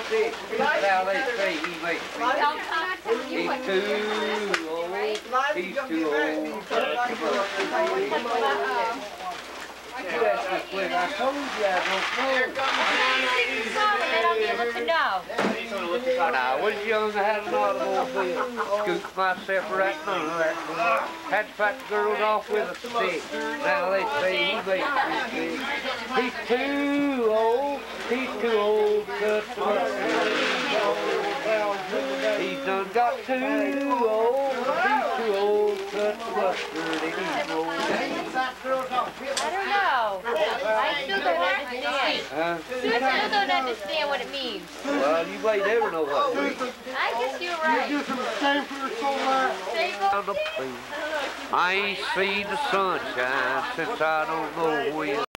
sick. Now they say he makes me. He's too old. He's too old. That's just when I told you I don't know. When I was young, I had an automobile. Scooped myself right none of that. Had to fight the girls off with a stick. Now they say he makes me sick. He's too old. He's too old to cut the mustard. He's done got too old. He's too old to cut the mustard. He's old. I don't know. I still don't understand. Still don't understand what it means. Well, you may never know what it means. I guess you're right. I ain't seen the sunshine since I don't know when.